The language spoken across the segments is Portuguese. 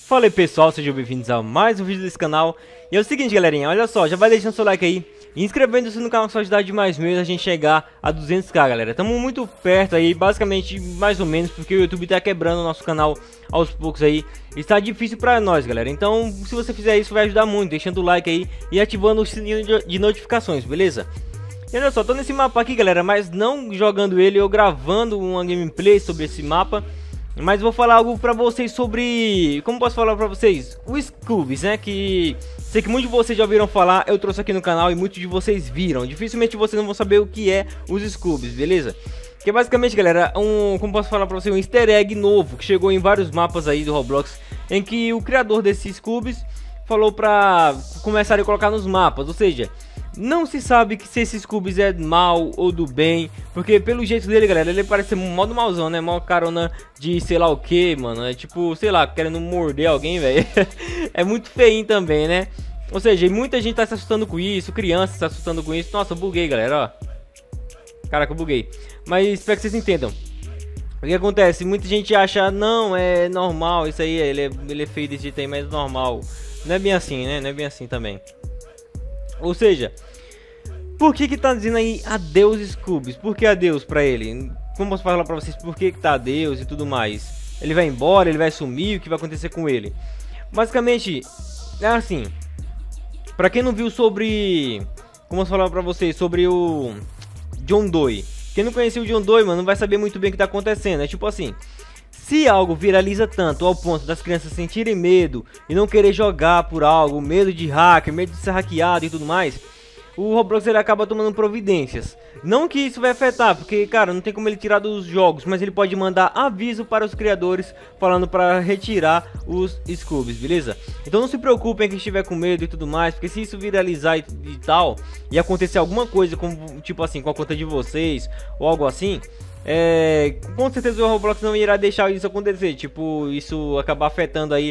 Fala aí pessoal, sejam bem-vindos a mais um vídeo desse canal. E é o seguinte galerinha, olha só, já vai deixando seu like aí e inscrevendo-se no canal que só ajudar demais mesmo a gente chegar a 200k galera. Estamos muito perto aí, basicamente mais ou menos, porque o YouTube tá quebrando o nosso canal aos poucos aí. Está difícil pra nós galera, então se você fizer isso vai ajudar muito, deixando o like aí e ativando o sininho de notificações, beleza? E olha só, tô nesse mapa aqui galera, mas não jogando ele, eu gravando uma gameplay sobre esse mapa. Mas vou falar algo pra vocês sobre... Como posso falar pra vocês? O Scoobies, né? Que sei que muitos de vocês já ouviram falar. Eu trouxe aqui no canal e muitos de vocês viram. Dificilmente vocês não vão saber o que é os Scoobies, beleza? Que é basicamente, galera, como posso falar pra vocês? Um easter egg novo que chegou em vários mapas aí do Roblox, em que o criador desses Scoobies falou pra começar a colocar nos mapas. Ou seja, não se sabe se esse Scoobies é mal ou do bem, porque pelo jeito dele, galera, ele parece ser um modo mauzão, né? Mó carona de sei lá o que, mano. É tipo, sei lá, querendo morder alguém, velho. É muito feinho também, né? Ou seja, muita gente tá se assustando com isso, crianças se assustando com isso. Nossa, eu buguei, galera, ó. Caraca, eu buguei. Mas espero que vocês entendam. O que acontece? Muita gente acha, não, é normal, isso aí, ele é feio desse jeito aí, mas é normal. Não é bem assim, né? Não é bem assim também. Ou seja, por que tá dizendo aí adeus Scoobies? Por que adeus pra ele? Como posso falar pra vocês por que tá adeus e tudo mais? Ele vai embora, ele vai sumir, o que vai acontecer com ele? Basicamente, é assim. Pra quem não viu sobre... Como posso falar pra vocês? Sobre o John Doe. Quem não conhecia o John Doe, mano, não vai saber muito bem o que tá acontecendo. É tipo assim... Se algo viraliza tanto ao ponto das crianças sentirem medo e não querer jogar por algo, medo de hacker, medo de ser hackeado e tudo mais, o Roblox ele acaba tomando providências. Não que isso vai afetar, porque cara, não tem como ele tirar dos jogos, mas ele pode mandar aviso para os criadores falando para retirar os Scoobies, beleza? Então não se preocupem quem estiver com medo e tudo mais, porque se isso viralizar e tal, e acontecer alguma coisa como tipo assim com a conta de vocês ou algo assim, com certeza o Roblox não irá deixar isso acontecer, tipo, isso acabar afetando aí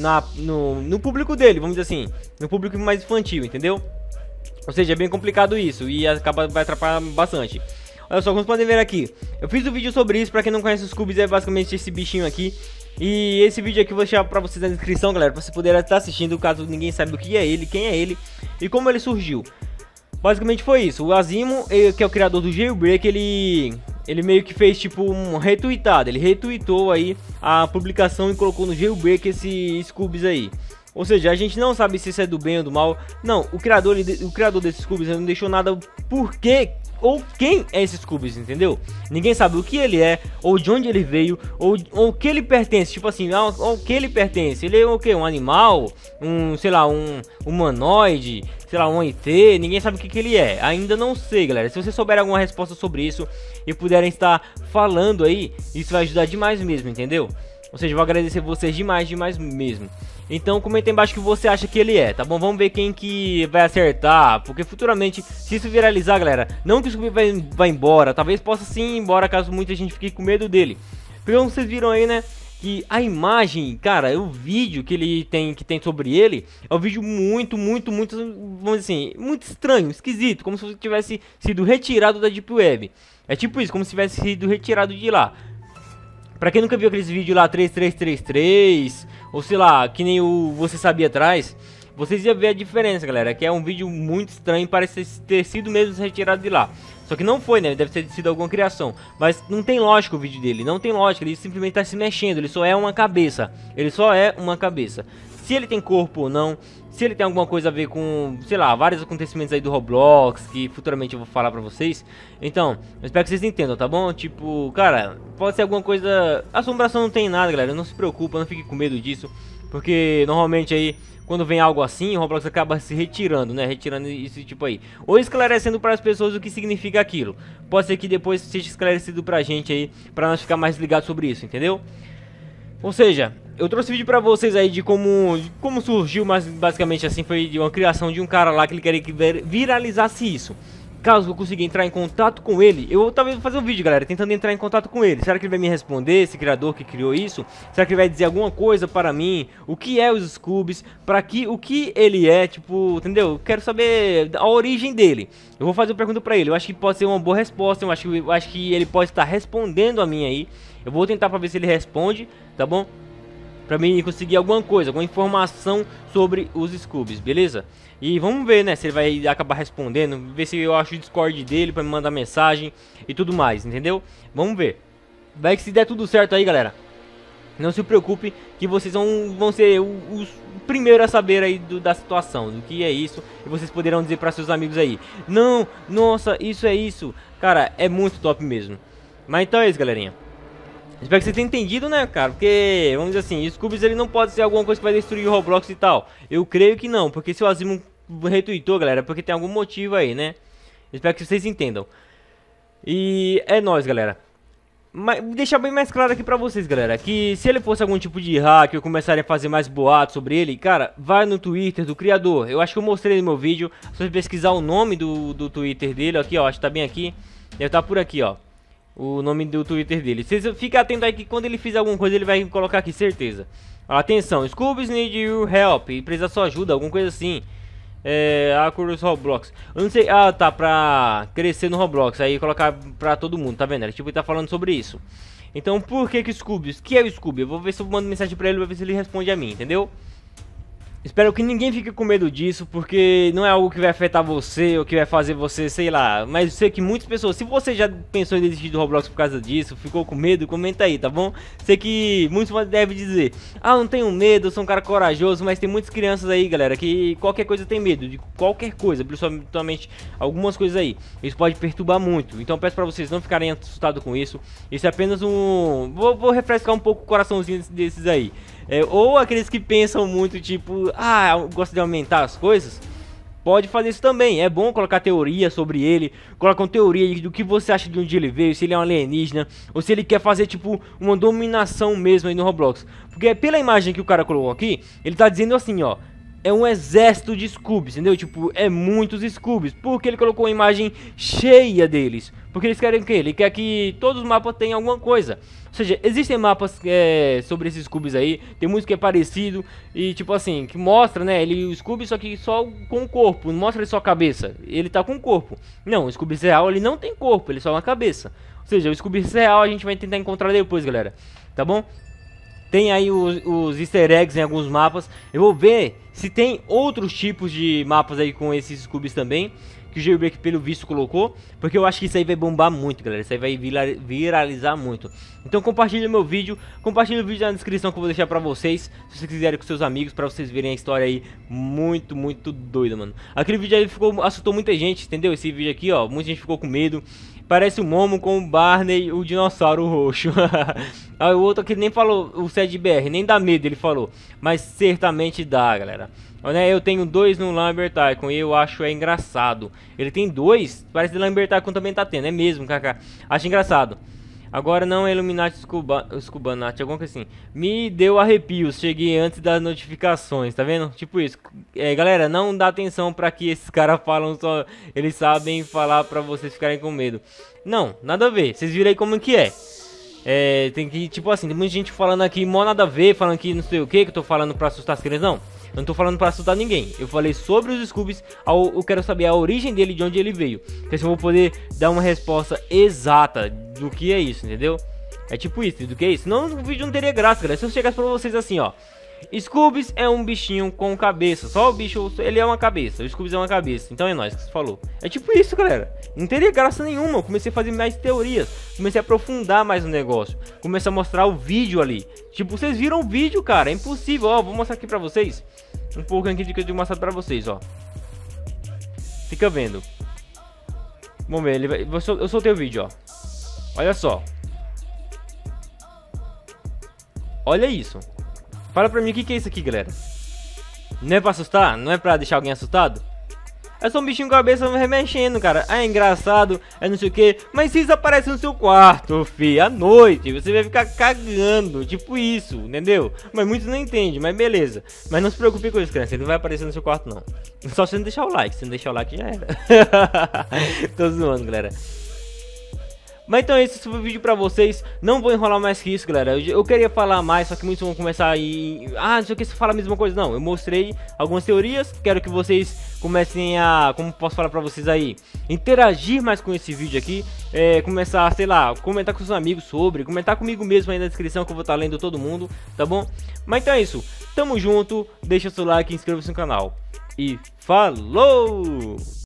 no público dele, vamos dizer assim, no público mais infantil, entendeu? Ou seja, é bem complicado isso e vai atrapalhar bastante. Olha só, como vocês podem ver aqui, eu fiz um vídeo sobre isso, pra quem não conhece os Scoobies, é basicamente esse bichinho aqui. E esse vídeo aqui eu vou deixar pra vocês na descrição, galera, pra vocês poderem estar assistindo, caso ninguém saiba o que é ele, quem é ele e como ele surgiu. Basicamente foi isso, o Asimo, que é o criador do Jailbreak, ele meio que fez tipo um retweetado, ele retweetou aí a publicação e colocou no Jailbreak esse Scoobies aí. Ou seja, a gente não sabe se isso é do bem ou do mal. Não, o criador desses Scoobies não deixou nada por quê ou quem é esse Scoobies, entendeu? Ninguém sabe o que ele é, ou de onde ele veio, ou o que ele pertence, tipo assim, ao que ele pertence. Ele é o que? Um animal? Sei lá, um humanoide? Sei lá, um ET? Ninguém sabe o que ele é. Ainda não sei, galera. Se vocês souberem alguma resposta sobre isso e puderem estar falando aí, isso vai ajudar demais mesmo, entendeu? Ou seja, eu vou agradecer vocês demais mesmo. Então comenta aí embaixo o que você acha que ele é, tá bom? Vamos ver quem que vai acertar, porque futuramente, se isso viralizar, galera, não que o Scooby vai embora, talvez possa sim ir embora caso muita gente fique com medo dele. Porque como vocês viram aí, né, que a imagem, cara, o vídeo que ele tem, sobre ele, é um vídeo muito, vamos dizer assim, muito estranho, esquisito, como se tivesse sido retirado da Deep Web. É tipo isso, como se tivesse sido retirado de lá. Pra quem nunca viu aqueles vídeos lá 3333, ou sei lá, que nem o Você Sabia atrás, vocês iam ver a diferença, galera, que é um vídeo muito estranho, parece ter sido mesmo retirado de lá. Só que não foi, né, deve ter sido alguma criação, mas não tem lógica o vídeo dele, não tem lógica, ele simplesmente tá se mexendo, ele só é uma cabeça, Se ele tem corpo ou não, se ele tem alguma coisa a ver com, sei lá, vários acontecimentos aí do Roblox, que futuramente eu vou falar pra vocês. Então, eu espero que vocês entendam, tá bom? Tipo, cara, pode ser alguma coisa... Assombração não tem nada, galera, não se preocupa, não fique com medo disso. Porque, normalmente aí, quando vem algo assim, o Roblox acaba se retirando, né? Retirando esse tipo aí. Ou esclarecendo para as pessoas o que significa aquilo. Pode ser que depois seja esclarecido pra gente aí, pra nós ficar mais ligados sobre isso, entendeu? Ou seja, eu trouxe vídeo pra vocês aí de como surgiu, mas basicamente assim foi de uma criação de um cara lá que ele queria que viralizasse isso. Caso eu consiga entrar em contato com ele, eu talvez vou fazer um vídeo, galera, tentando entrar em contato com ele. Será que ele vai me responder, esse criador que criou isso? Será que ele vai dizer alguma coisa para mim? O que é os Scoobies? O que ele é, tipo, entendeu? Eu quero saber a origem dele. Eu vou fazer uma pergunta pra ele, eu acho que pode ser uma boa resposta, eu acho que ele pode estar respondendo a mim aí. Eu vou tentar pra ver se ele responde, tá bom? pra mim conseguir alguma coisa, alguma informação sobre os Scoobies, beleza? E vamos ver, né, se ele vai acabar respondendo, ver se eu acho o Discord dele pra me mandar mensagem e tudo mais, entendeu? Vamos ver. Vai que se der tudo certo aí, galera, não se preocupe que vocês vão ser os primeiros a saber aí da situação, do que é isso. E vocês poderão dizer para seus amigos aí: não, nossa, isso é isso. Cara, é muito top mesmo. Mas então é isso, galerinha. Espero que vocês tenham entendido, né, cara? Porque, vamos dizer assim, Scoobies ele não pode ser alguma coisa que vai destruir o Roblox e tal. Eu creio que não, porque se o Azimuth retweetou, galera, é porque tem algum motivo aí, né? Espero que vocês entendam. E é nóis, galera. Mas deixar bem mais claro aqui pra vocês, galera, que se ele fosse algum tipo de hack ou começarem a fazer mais boatos sobre ele, cara, vai no Twitter do criador. Eu acho que eu mostrei no meu vídeo. Se você pesquisar o nome do Twitter dele, aqui ó, acho que tá bem aqui. Deve estar por aqui, ó, o nome do Twitter dele. Vocês fiquem atentos aí que quando ele fizer alguma coisa ele vai colocar aqui, certeza. Atenção, Scoobies need your help, precisa da sua ajuda, alguma coisa assim. Acurus Roblox. Eu não sei. Ah, tá, pra crescer no Roblox. Aí colocar pra todo mundo, tá vendo? Ele tipo tá falando sobre isso. Então por que Scoobies? Que é o Scooby? Eu vou ver se eu mando mensagem pra ele, pra ver se ele responde a mim, entendeu? Espero que ninguém fique com medo disso, porque não é algo que vai afetar você ou que vai fazer você, sei lá. Mas eu sei que muitas pessoas, se você já pensou em desistir do Roblox por causa disso, ficou com medo, comenta aí, tá bom? Sei que muitos devem dizer: ah, não tenho medo, eu sou um cara corajoso. Mas tem muitas crianças aí, galera, que qualquer coisa tem medo, de qualquer coisa, principalmente algumas coisas aí. Isso pode perturbar muito, então peço pra vocês não ficarem assustados com isso. Isso é apenas um... Vou refrescar um pouco o coraçãozinho desses aí. Ou aqueles que pensam muito, tipo, ah, gosta de aumentar as coisas, pode fazer isso também. É bom colocar teoria sobre ele, colocar uma teoria do que você acha de onde ele veio, se ele é um alienígena, ou se ele quer fazer, tipo, uma dominação mesmo aí no Roblox. Porque pela imagem que o cara colocou aqui, ele tá dizendo assim, ó, é um exército de Scoobies, entendeu? Tipo, é muitos Scoobies, porque ele colocou uma imagem cheia deles. Porque eles querem o quê? Ele quer que todos os mapas tenham alguma coisa. Ou seja, existem mapas sobre esses Scoobies aí, tem muitos que é parecido e tipo assim, que mostra, né, ele, o Scooby só que só com o corpo, não mostra ele só a cabeça, ele tá com o corpo. Não, o Scooby real ele não tem corpo, ele só uma cabeça. Ou seja, o Scooby real a gente vai tentar encontrar depois, galera, tá bom? Tem aí os easter eggs em alguns mapas. Eu vou ver se tem outros tipos de mapas aí com esses Scoobies também, que o Jailbreak pelo visto colocou, porque eu acho que isso aí vai bombar muito, galera. Isso aí vai viralizar muito. Então compartilha meu vídeo, compartilha o vídeo na descrição que eu vou deixar pra vocês, se vocês quiserem com seus amigos, pra vocês verem a história aí muito, muito doida, mano. Aquele vídeo aí assustou muita gente, entendeu? Esse vídeo aqui, ó, muita gente ficou com medo. Parece o Momo com o Barney, o dinossauro roxo. Aí o outro aqui nem falou, o CedBR, nem dá medo ele falou, mas certamente dá, galera. Eu tenho 2 no Lambert Icon e eu acho engraçado. Ele tem 2? Parece que Lambert Icon também tá tendo, é mesmo, kaká. Acho engraçado. Agora não é Illuminati Scubanati, alguma coisa assim. Me deu arrepios, cheguei antes das notificações, tá vendo? Tipo isso. Galera, não dá atenção pra que esses caras falam só... Eles sabem falar pra vocês ficarem com medo. Não, nada a ver. Vocês viram aí como que é. Tem que, tipo assim, tem muita gente falando aqui, mó nada a ver, falando que não sei o que eu tô falando pra assustar as crianças, não. Eu não tô falando pra assustar ninguém. Eu falei sobre os Scoobies, eu quero saber a origem dele, de onde ele veio. Porque assim eu vou poder dar uma resposta exata do que é isso, entendeu? É tipo isso, do que é isso. Senão o vídeo não teria graça, galera. Se eu chegasse pra vocês assim, ó, Scoobies é um bichinho com cabeça. Só o bicho, ele é uma cabeça. O Scoobies é uma cabeça. Então é nóis que você falou. É tipo isso, galera. Não teria graça nenhuma. Eu comecei a fazer mais teorias. Comecei a aprofundar mais no negócio. Comecei a mostrar o vídeo ali. Tipo, vocês viram o vídeo, cara. É impossível. Ó, vou mostrar aqui pra vocês. Um pouco aqui de que eu tenho mostrado pra vocês, ó. Fica vendo. Vamos ver, eu soltei o vídeo, ó. Olha só. Olha isso. Fala pra mim o que é isso aqui, galera. Não é pra assustar? Não é pra deixar alguém assustado? É só um bichinho com a cabeça remexendo, cara. É engraçado, é não sei o que. Mas se isso aparece no seu quarto, fi, à noite, você vai ficar cagando. Tipo isso, entendeu? Mas muitos não entendem, mas beleza. Mas não se preocupe com isso, criança. Ele não vai aparecer no seu quarto, não. Só se você não deixar o like. Se não deixar o like, já era. Tô zoando, galera. Mas então esse foi o vídeo pra vocês. Não vou enrolar mais que isso, galera. Eu queria falar mais, só que muitos vão começar aí. Ah, não sei o que, você fala a mesma coisa. Não, eu mostrei algumas teorias. Quero que vocês comecem a, como posso falar pra vocês aí, interagir mais com esse vídeo aqui. Começar, sei lá, comentar com seus amigos sobre, comentar comigo mesmo aí na descrição, que eu vou estar lendo todo mundo, tá bom? Mas então é isso. Tamo junto. Deixa o seu like, inscreva-se no canal. E falou!